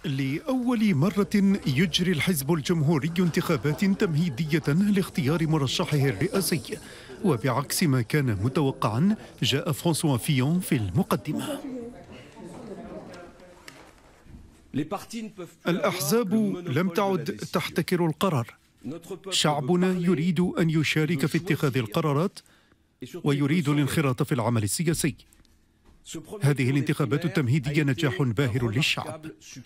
لأول مرة يجري الحزب الجمهوري انتخابات تمهيدية لاختيار مرشحه الرئاسي، وبعكس ما كان متوقعا جاء فرانسوا فيون في المقدمة. الأحزاب لم تعد تحتكر القرار. شعبنا يريد أن يشارك في اتخاذ القرارات ويريد الانخراط في العمل السياسي. هذه الانتخابات التمهيدية نجاح باهر للشعب.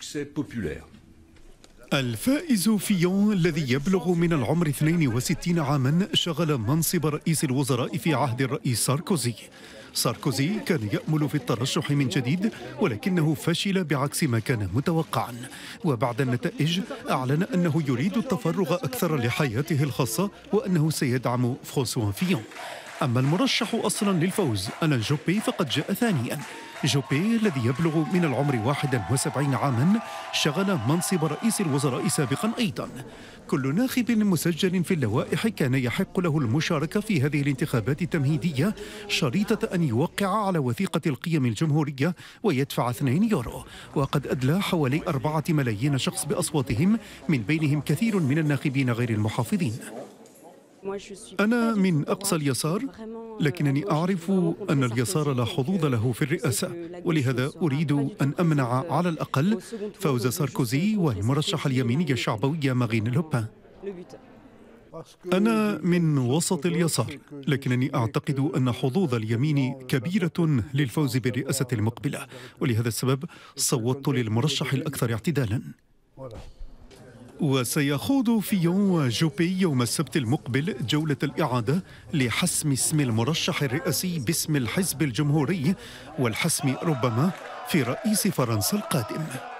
الفائز فيون الذي يبلغ من العمر 62 عاما شغل منصب رئيس الوزراء في عهد الرئيس ساركوزي. ساركوزي كان يأمل في الترشح من جديد، ولكنه فشل بعكس ما كان متوقعا، وبعد النتائج أعلن أنه يريد التفرغ أكثر لحياته الخاصة وأنه سيدعم فرانسوا فيون. أما المرشح أصلا للفوز ألان جوبي فقد جاء ثانيا. جوبي الذي يبلغ من العمر 71 عاما شغل منصب رئيس الوزراء سابقا أيضا. كل ناخب مسجل في اللوائح كان يحق له المشاركة في هذه الانتخابات التمهيدية شريطة أن يوقع على وثيقة القيم الجمهورية ويدفع 2 يورو، وقد أدلى حوالي 4 ملايين شخص بأصواتهم، من بينهم كثير من الناخبين غير المحافظين. أنا من أقصى اليسار، لكنني أعرف أن اليسار لا حظوظ له في الرئاسة، ولهذا أريد أن أمنع على الأقل فوز ساركوزي والمرشح اليميني الشعبوي مارين لوبان. أنا من وسط اليسار، لكنني أعتقد أن حظوظ اليمين كبيرة للفوز بالرئاسة المقبلة، ولهذا السبب صوتت للمرشح الأكثر اعتدالا. وسيخوض فيون وجوبي يوم السبت المقبل جولة الإعادة لحسم اسم المرشح الرئاسي باسم الحزب الجمهوري، والحسم ربما في رئيس فرنسا القادم.